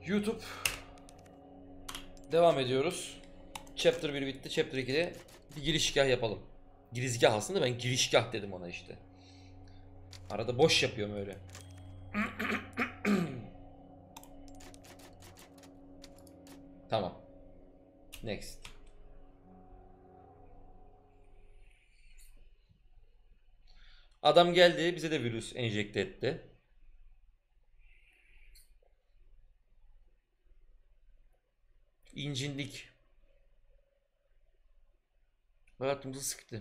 YouTube. Devam ediyoruz. Chapter 1 bitti. Chapter 2'de bir girişgah yapalım. Girizgah aslında, ben girişgah dedim ona işte. Arada boş yapıyorum öyle. Tamam. Next. Adam geldi, bize de virüs enjekte etti. İncindik. Hayatımızı sıktı.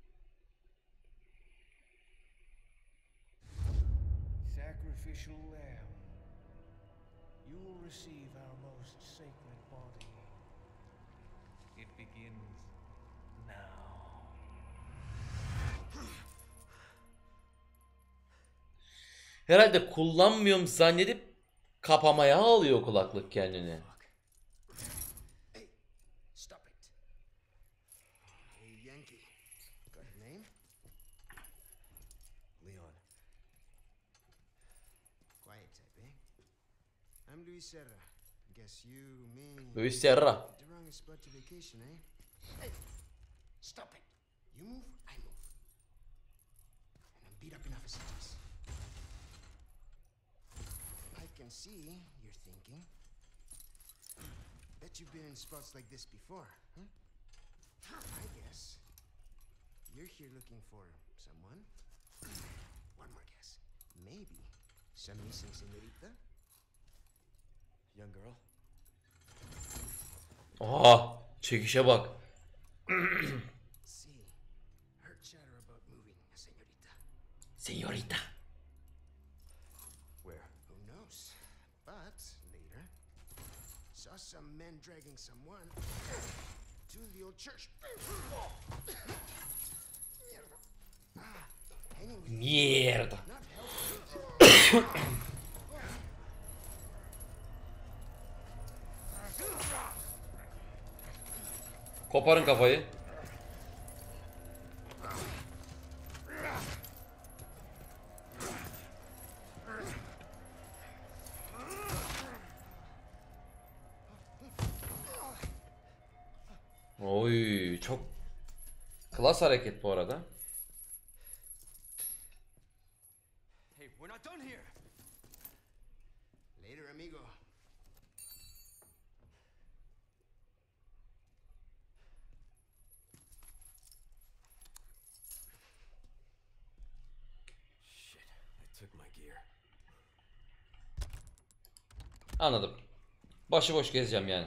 Sacrificial lamb, you will receive our most sacred body. It begins now. Herhalde kullanmıyorum zannedip kapamaya alıyor kulaklık kendini. Hey, stop it. Hey, Yankee. Got your name? Leon. Quiet type, eh? I'm Luis Serra. Guess you, me... Luis Serra. The wrong spot to vacation, eh? Hey, stop it. You move, I move. And I'm beat up enough as it is. I can see you're thinking. Bet you've been in spots like this before, huh? I guess you're here looking for someone. One more guess. Maybe some missing señorita? Young girl? Aha, çekişe bak. See, heard chatter about moving a señorita. Señorita. Where? Who knows? But later, saw some men dragging someone to the old church. Hanging with Mierda. not helpful. Koparın kafayı. Oy, çok klas hareket bu arada. Hey, we're not done here. Later, amigo. Shit, I took my gear. Anladım. Başıboş gezeceğim yani.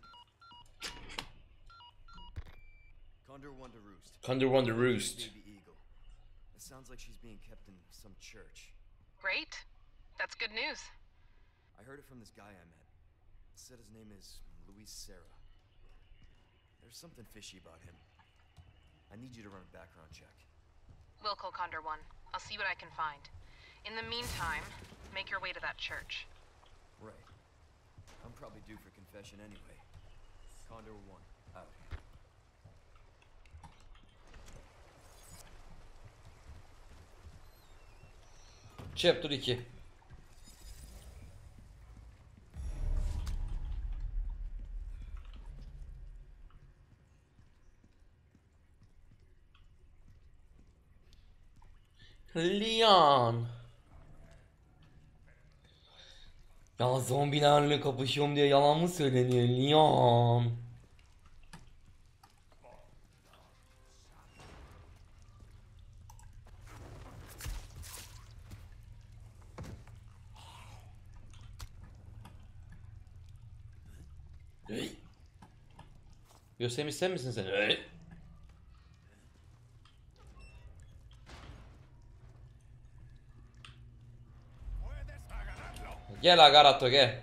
Condor One to Roost. Condor One to Roost. Baby eagle. It sounds like she's being kept in some church. Great. That's good news. I heard it from this guy I met. Said his name is Luis Serra. There's something fishy about him. I need you to run a background check. We'll call Condor One. I'll see what I can find. In the meantime, make your way to that church. Right. I'm probably due for confession anyway. Condor One, out. Chapter 2. Leon. Ya zombilerle kapışıyorum diye yalan mı söyleniyor Leon? Yosemite sen misin sen? Gel Agarato gel.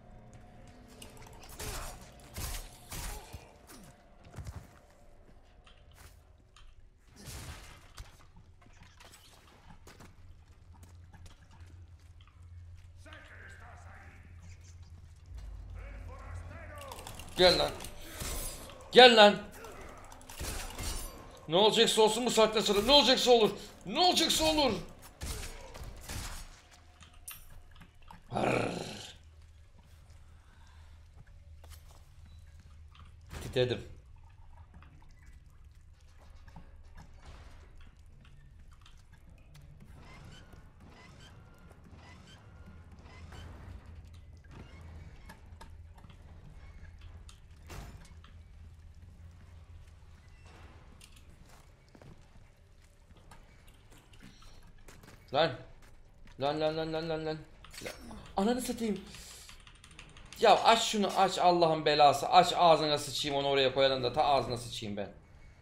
Gel lan. Gel lan. Ne olacaksa olsun bu saatten sonra. Ne olacaksa olur. Ne olacaksa olur. Arr. Bitirdim. Lan. Lan. Ananı satayım. Ya aç şunu, aç Allah'ın belası. Aç, ağzına sıçayım, onu oraya koyalım da ta ağzına sıçayım ben.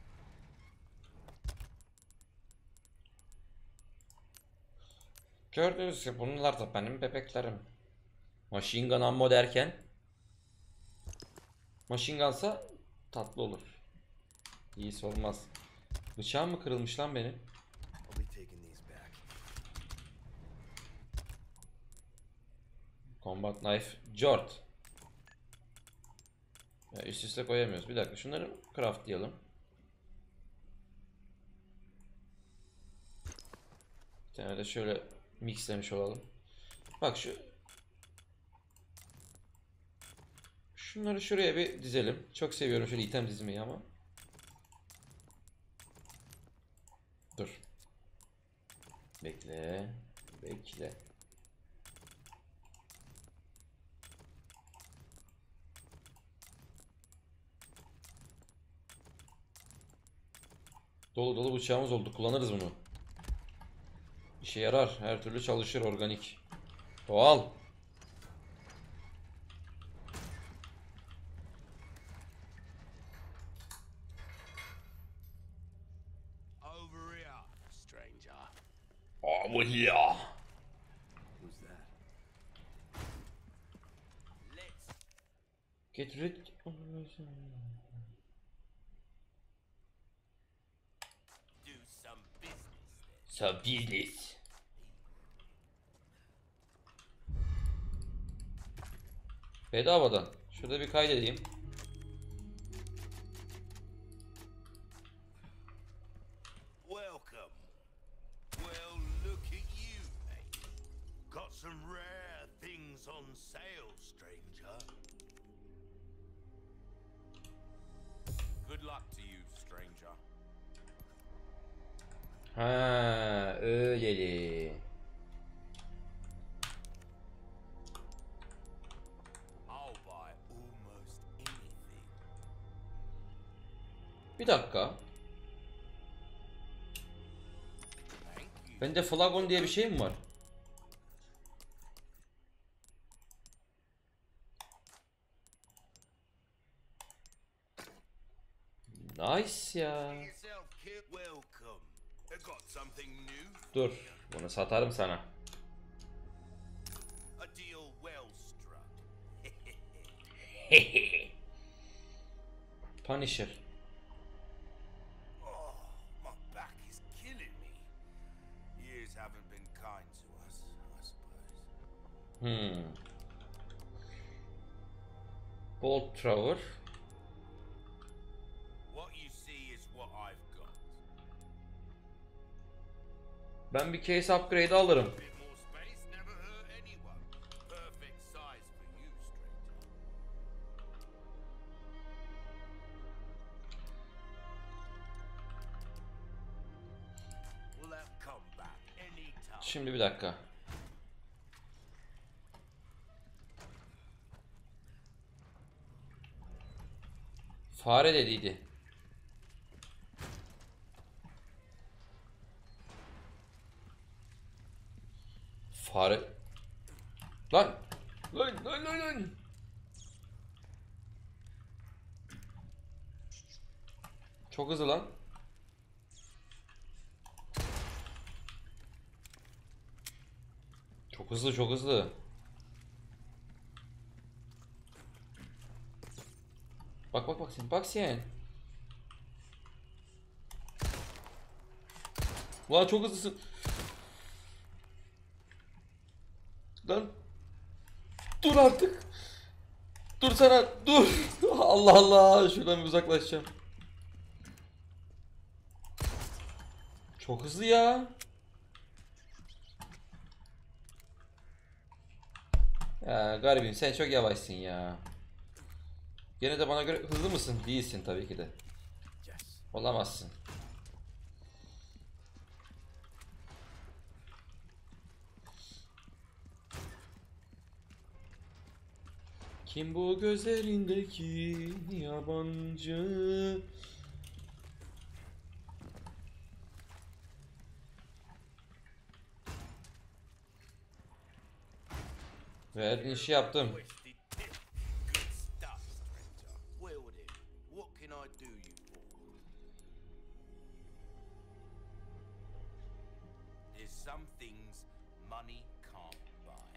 Gördüğünüz gibi bunlar da benim bebeklerim. Machine gun ammo derken machine gunsa tatlı olur. İyisi olmaz. Bıçağım mı kırılmış lan benim? I'll be taking these back. Combat knife Jort. Ya üst üste koyamıyoruz. Bir dakika, şunları craftlayalım. Bir tane de şöyle mixlemiş olalım. Bak şunları şuraya bir dizelim. Çok seviyorum şöyle item dizmeyi ama. Dur. Bekle. Dolu bıçağımız oldu. Kullanırız bunu. İşe yarar. Her türlü çalışır, organik. Doğal. Over here, stranger. Over here. Who's that? Let's Get rid. do some business. Sabines. Bedavadan. Şurada bir kaydedeyim. Welcome. Well, look at you, mate. Got some rare things on sale, stranger. Good luck to you, stranger. Ha, öyleli. I'll buy almost anything. Bir dakika. Thank you. Bende flagon diye bir şey mi var? Nice ya. Yourself, kid. Welcome. I got something new. Dur. Bunu satarım sana. A deal well struck. Punisher. Oh, my back is killing me. Years haven't been kind to us, I suppose. Bolt thrower. What you see is what I've got. Ben bir case upgrade alırım. A bit more space never hurt anyone. Perfect size for you, stranger. Will that come back anytime? Şimdi bir dakika. Fare dediydi. Fare. Lan. Lan. Çok hızlı lan. Çok hızlı. Bak sen. Bak sen. Ulan çok hızlısın. Lan. Dur artık. Dur sana. Dur. Allah Allah. Şuradan bir uzaklaşacağım. Çok hızlı ya. Ya garibim, sen çok yavaşsın ya. Gene de bana göre hızlı mısın? Değilsin tabii ki de. Yes. Olamazsın. Kim bu gözlerindeki yabancı? Verdiğin işi yaptım. Twisted tip. Good stuff, stranger. Well then, what can I do you for? There's some things money can't buy.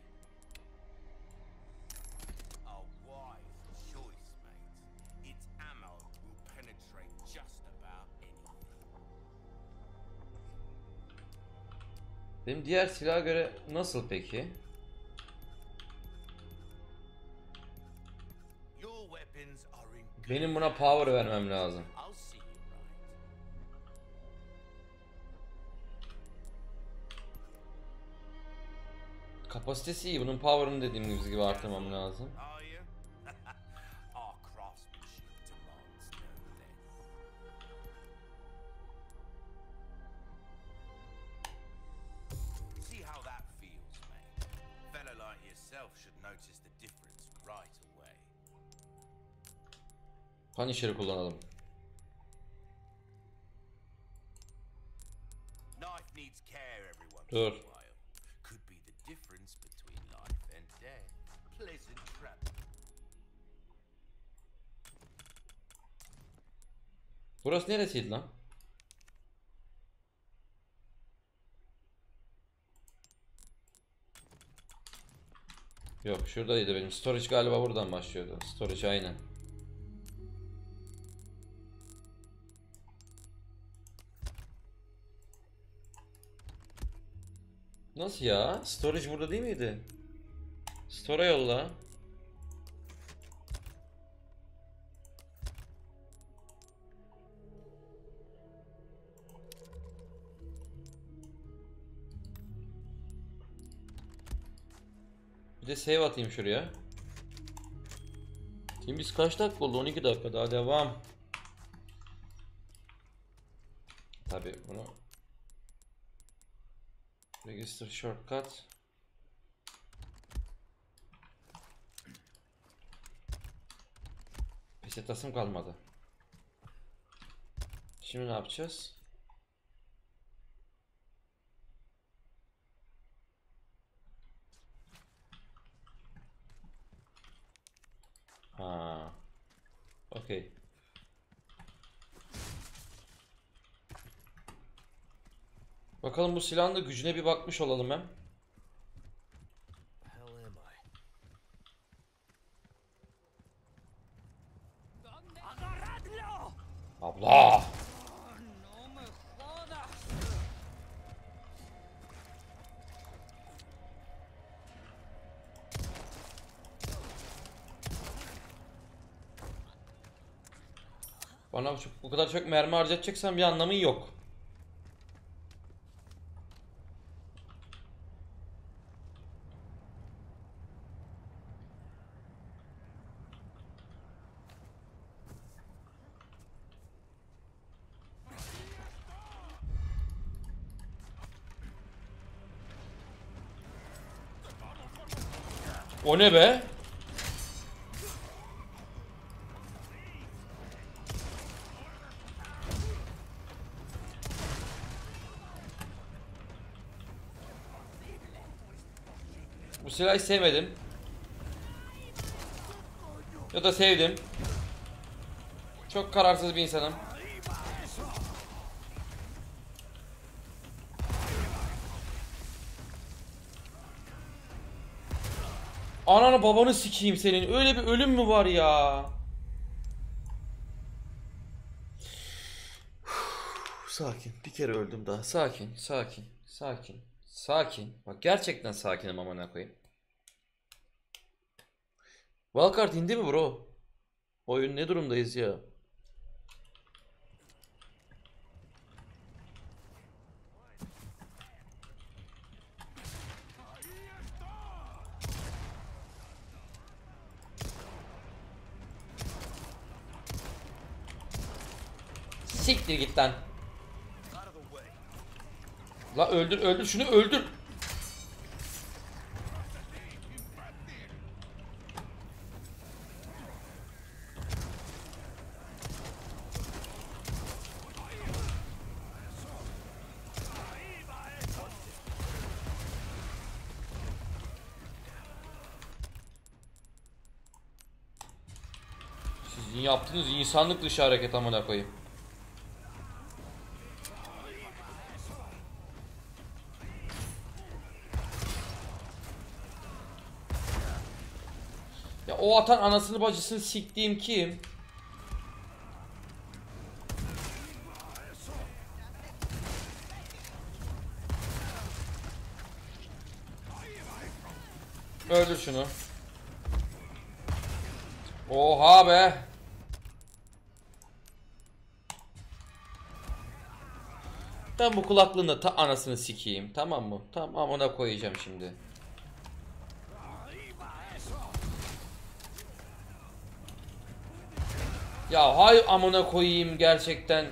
A wise choice, mate. Its ammo will penetrate just about anything. Benim diğer silaha göre nasıl peki? Your weapons are in good Benim buna power vermem lazım. I'll see you right. Kapasitesi iyi. Bunun power'ını dediğim gibi artırmam lazım. Are you? Our craftsmanship demands no less. See how that feels, mate. A fella like yourself should notice the difference right away. Punisher'ı kullanalım. Knife needs care every once Dur. in a while. Could be the difference between life and death. Pleasant travel. Burası neresiydi lan? Yok, şuradaydı benim. Storage galiba buradan başlıyordu. Storage aynen. Nasıl ya? Storage burada değil miydi? Store'a yolla. Bir de save atayım şuraya. Şimdi biz kaç dakika oldu? 12 dakika daha devam. Tabii bunu register shortcut. Pesetasım kalmadı. Şimdi ne yapacağız? Ha. Okey. Bakalım bu silahın da gücüne bir bakmış olalım hem. Hell am I? Abla! Bana bu kadar çok mermi harcayacaksan bir anlamı yok. O ne be? Bu silahı sevmedim. Ya da sevdim. Çok kararsız bir insanım. Ananı babanı sikeyim senin. Öyle bir ölüm mü var ya? Sakin. Bir kere öldüm daha. Sakin, sakin, sakin, sakin. Bak gerçekten sakinim amına koyayım. Wildcard indi mi bro? Oyun ne durumdayız ya? Siktir git lan. La öldür öldür şunu öldür. Sizin yaptığınız insanlık dışı hareket amına koyayım. Ya o atan anasını bacısını siktiğim kim? Öldür şunu. Oha be. Ben bu kulaklığın da ta anasını sikeyim, tamam mı? Tamam, ona koyacağım şimdi. Ya hay amına koyayım gerçekten.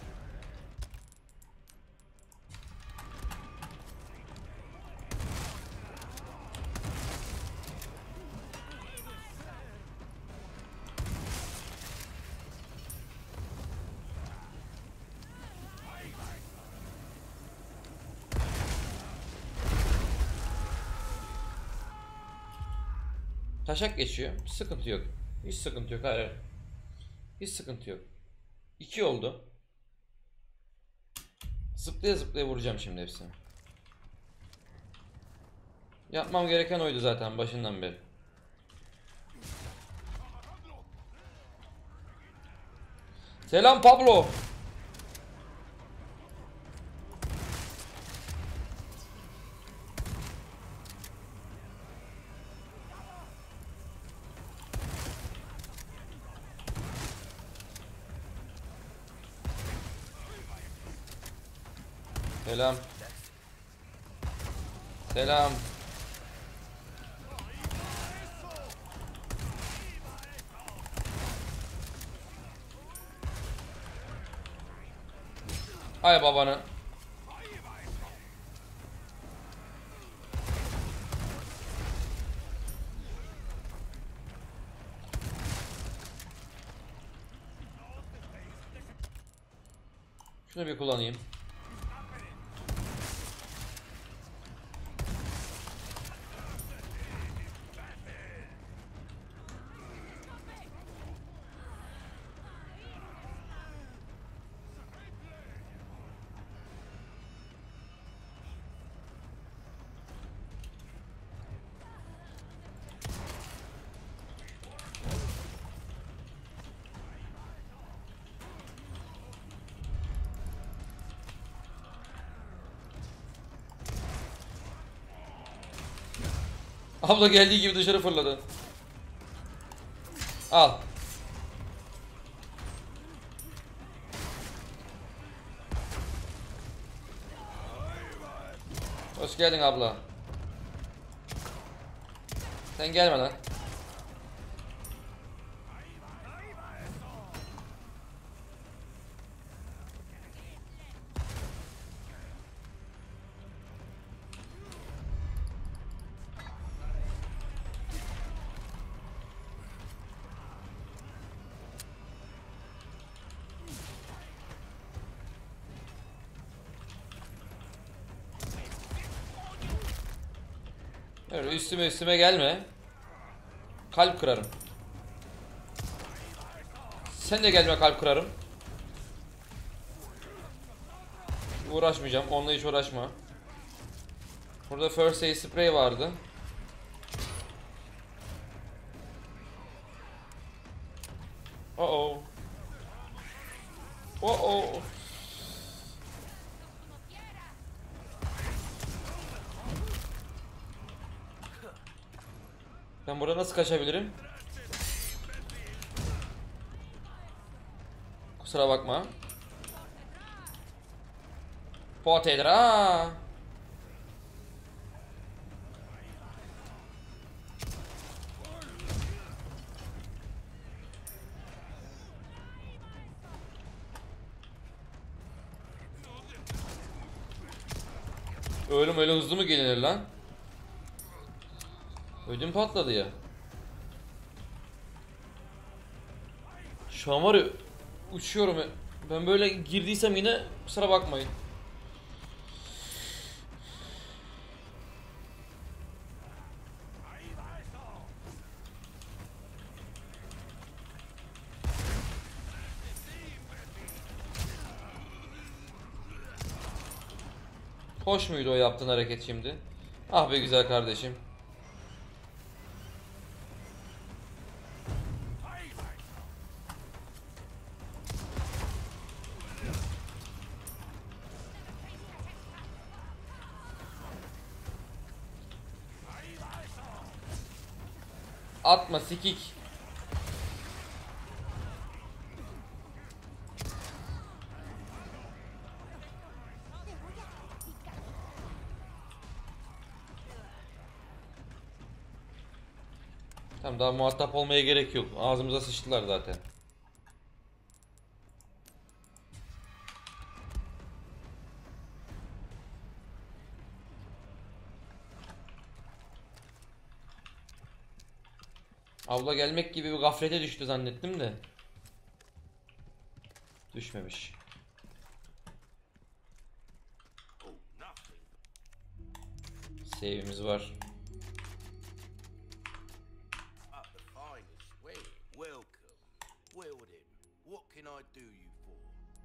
Taşak geçiyor. Sıkıntı yok. Hiç sıkıntı yok. Hayır. Hiç sıkıntı yok. 2 oldu. Zıplaya zıplaya vuracağım şimdi hepsini. Yapmam gereken oydu zaten başından beri. Selam Pablo. Selam. Selam. Ay babanı. Şunu bir kullanayım. Abla geldiği gibi dışarı fırladı. Al. Hoş geldin abla. Sen gelme lan. Öyle üstüme gelme. Kalp kırarım. Sen de gelme, kalp kırarım. Uğraşmayacağım. Onunla hiç uğraşma. Burada first aid spray vardı. Oh. Oh. Ben burada nasıl kaçabilirim? Kusura bakma. Potedra. Ölüm öyle hızlı mı gelinir lan? Ödüm patladı ya. Şu an var ya, uçuyorum ya. Ben böyle girdiysem yine kusura bakmayın. Hoş muydu o yaptığın hareket şimdi? Ah be güzel kardeşim. Atma sikik. Tamam, daha muhatap olmaya gerek yok. Ağzımıza sıçtılar zaten. Abla gelmek gibi bir gaflete düştü zannettim de. Düşmemiş. Save'imiz var. Up the finest way. Welcome. Well then, what can I do you for?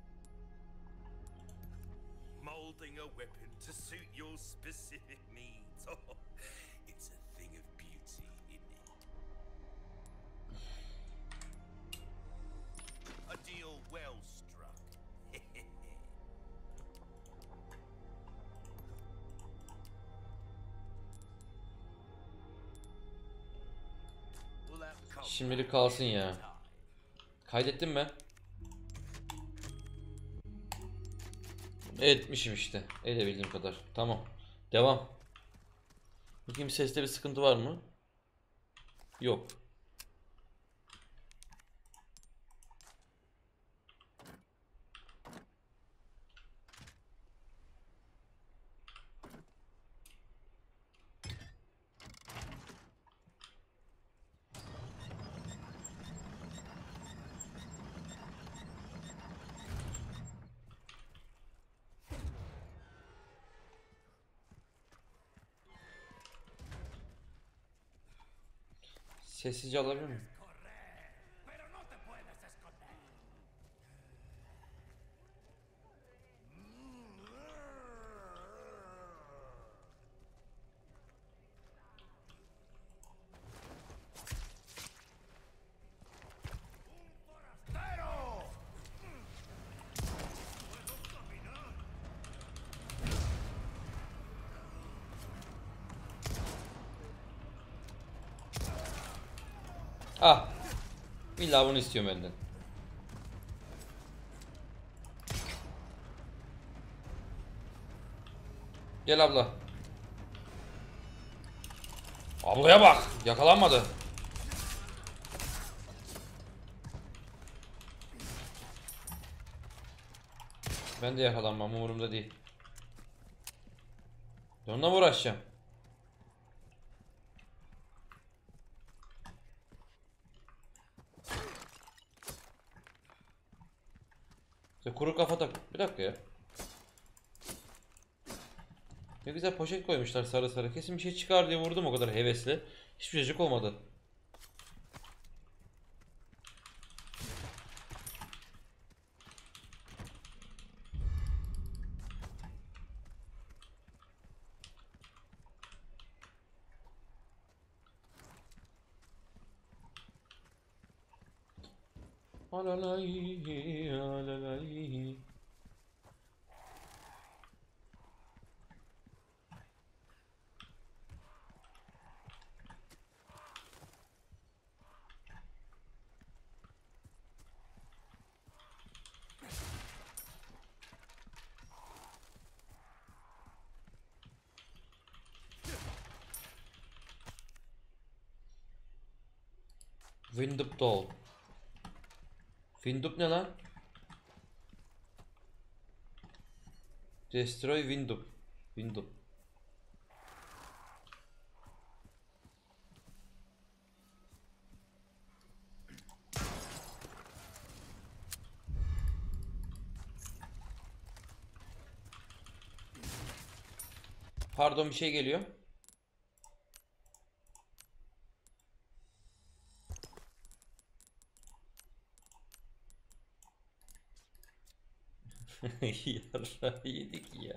Molding a weapon to suit your specific needs. Oh, it's a thing of beauty, isn't it? A deal well struck. We'll have to come Şimdilik kalsın ya. Kaydettin mi? Etmişim işte. Edebildiğim kadar. Tamam. Devam. Bakayım seste bir sıkıntı var mı? Yok. Sessizce alabilir miyim? Ah. İlla bunu istiyorum benden. Gel abla. Ablaya bak. Yakalanmadı. Ben de yakalanmam, umurumda değil. Onunla mı uğraşacağım? İşte kuru kafa tak. Bir dakika ya. Ne güzel poşet koymuşlar sarı sarı. Kesin bir şey çıkar diye vurdum o kadar hevesli. Hiçbir şeycik olmadı. Alalay, alalay. Windup doll. Windup ne lan? Destroy Windup. Windup. Pardon, bir şey geliyor. Yarra yedik ya.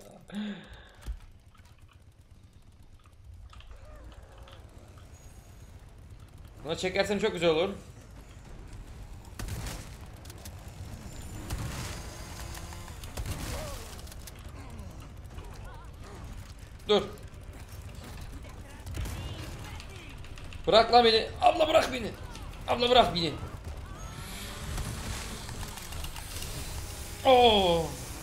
Buna çekersem çok güzel olur. Dur. Bırak lan beni. Abla bırak beni. Abla bırak beni. Oo.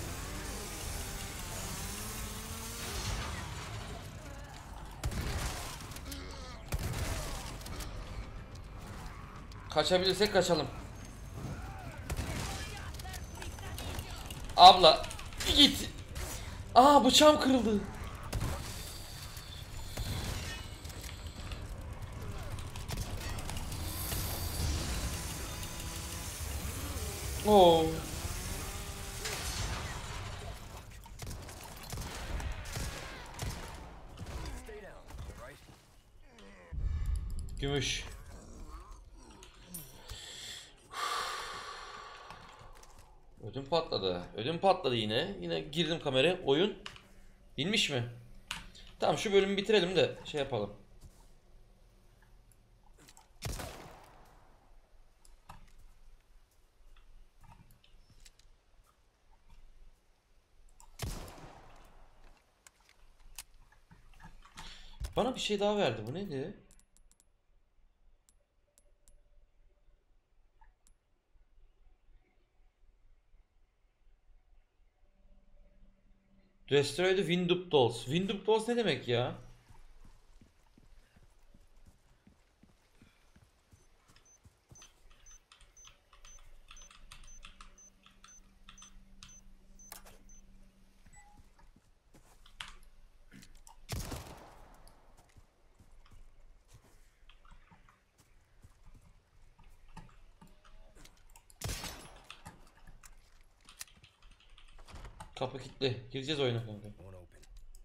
Kaçabilirsek kaçalım. Abla git. Aa, bıçağım kırıldı. Oo. Gümüş. Ödüm patladı. Ödüm patladı yine. Yine girdim kameraya. Oyun binmiş mi? Tamam, şu bölümü bitirelim de şey yapalım. Bana bir şey daha verdi. Bu neydi? Destroy the Windup Dolls. Windup Dolls ne demek ya? Kapı kilitli. Gireceğiz oyuna kanka. Won't open.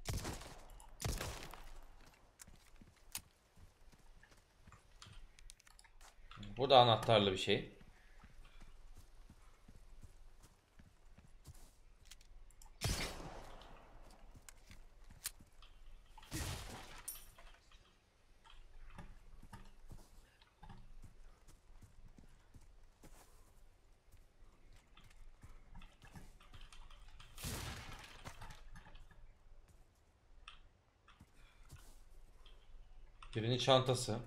Bu da anahtarlı bir şey. Birinin çantası.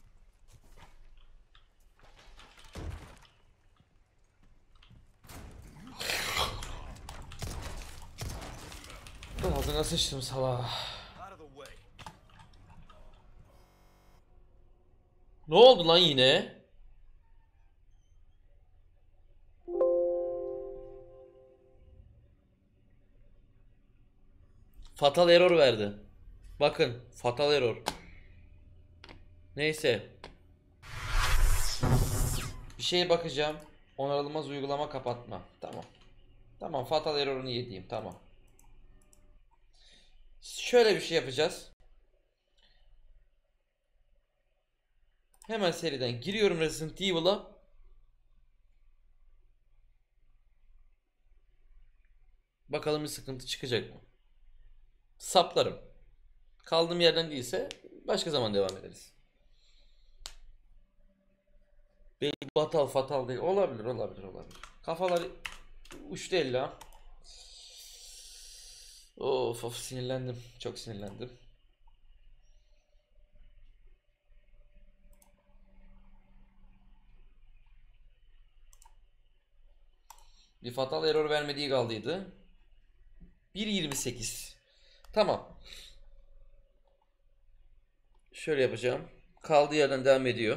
Ağzına sıçtım sala. Out of the way. Ne oldu lan yine? Fatal error verdi. Bakın, fatal error. Neyse. Bir şeye bakacağım. Onarılmaz uygulama kapatma. Tamam. Tamam, fatal error'unu yediğim. Tamam. Şöyle bir şey yapacağız. Hemen seriden giriyorum Resident Evil'a. Bakalım bir sıkıntı çıkacak mı? Saplarım. Kaldığım yerden değilse başka zaman devam ederiz. Belki batal fatal değil. Olabilir, olabilir, olabilir. Kafalar uçtu ella. Of sinirlendim. Çok sinirlendim. Bir fatal error vermediği kaldıydı. 1.28. Tamam. Şöyle yapacağım. Kaldığı yerden devam ediyor.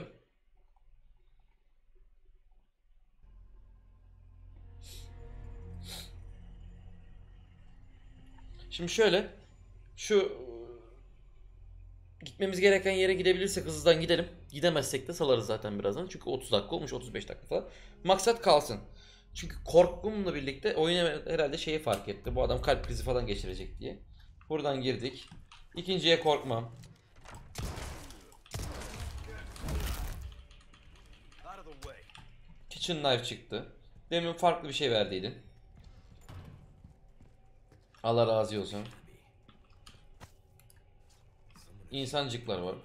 Şimdi şöyle. Şu gitmemiz gereken yere gidebilirsek hızlıdan gidelim. Gidemezsek de salarız zaten birazdan. Çünkü 30 dakika olmuş, 35 dakika falan. Maksat kalsın. Çünkü korkumla birlikte oyun herhalde şeyi fark etti. Bu adam kalp krizi falan geçirecek diye. Buradan girdik. İkinciye korkmam. Out of the way. Kitchen knife çıktı. Demin farklı bir şey verdiydin. Allah razı olsun. İnsancıklar var.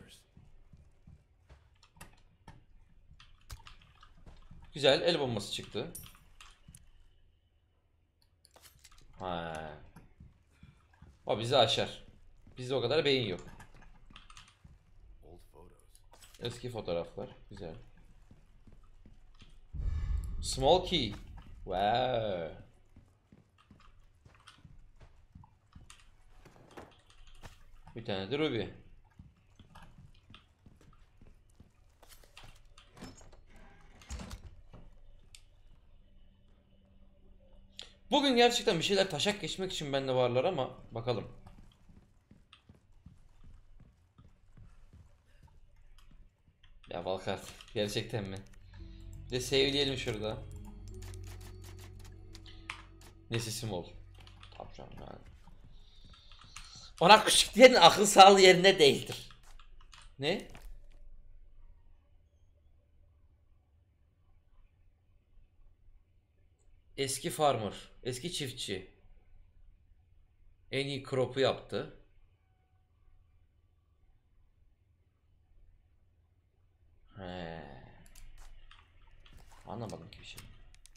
Güzel, el bombası çıktı. Ha. O bizi aşar. Bizde o kadar beyin yok. Old photos. Eski fotoğraflar. Güzel. Small key. Wow. Bir tane de ruby. Bugün gerçekten bir şeyler taşak geçmek için bende varlar ama bakalım. Ya Valkart gerçekten mi? Bir de sevleyelim şurada. Nesisim ol. Tamam canım yani. Ona küçük diyenin akıl sağlığı yerinde değildir. Ne? Eski farmer, eski çiftçi. En iyi crop'u yaptı. He. Anlamadım ki bir şey.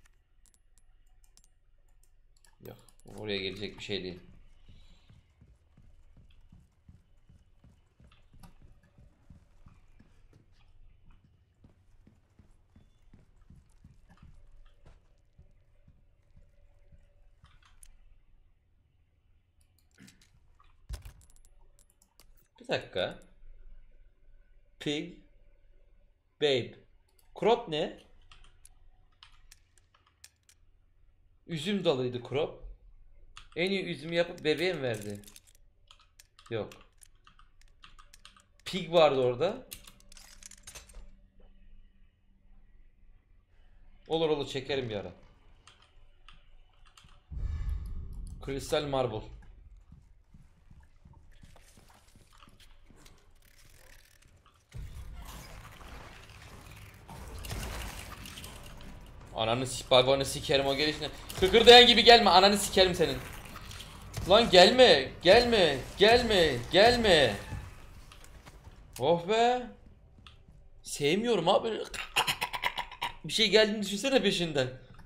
Yok, oraya gelecek bir şey değil. Bir dakika. Pig. Babe. Crop ne? Üzüm dalıydı crop. En iyi üzümü yapıp bebeğe mi verdi? Yok. Pig vardı orada. Olur olur çekerim bir ara. Crystal Marble. Ananı babanı sikerim o gelişine. Kıkırdayan gibi gelme, ananı sikerim senin. Lan gelme, gelme, gelme, gelme. Oh be. Sevmiyorum abi. Bir şey geldiğini düşünsene peşinden.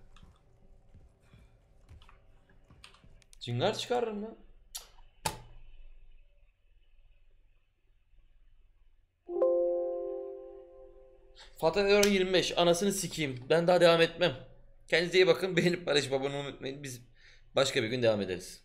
Cingar çıkarırım lan. Fatal Error 25. Anasını sikeyim. Ben daha devam etmem. Kendinize iyi bakın. Beğenip paylaşıp abone olmayı unutmayın. Biz başka bir gün devam ederiz.